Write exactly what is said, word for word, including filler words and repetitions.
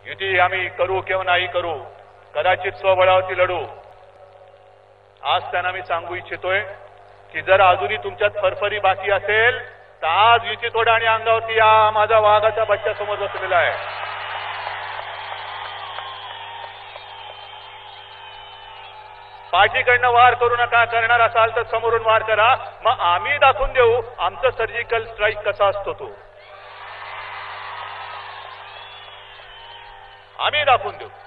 युती आम्ही करू किंवा नाही करू, कदाचित स्वबळावरती लढू. आज त्यांना मी सांगू इच्छितोय की जर अजूनही तुमच्यात फरफरी बाकी असेल तर आज युती तोडा आणि अंगावरती या. माझा वाघाचा बच्चा समोर बसलेला आहे. पाठीकडनं वार करू नका, करणार असाल तर समोरून वार करा. मग आम्ही दाखवून देऊ आमचं सर्जिकल स्ट्राईक कसा असतो तो आम्ही दाखवून देऊ.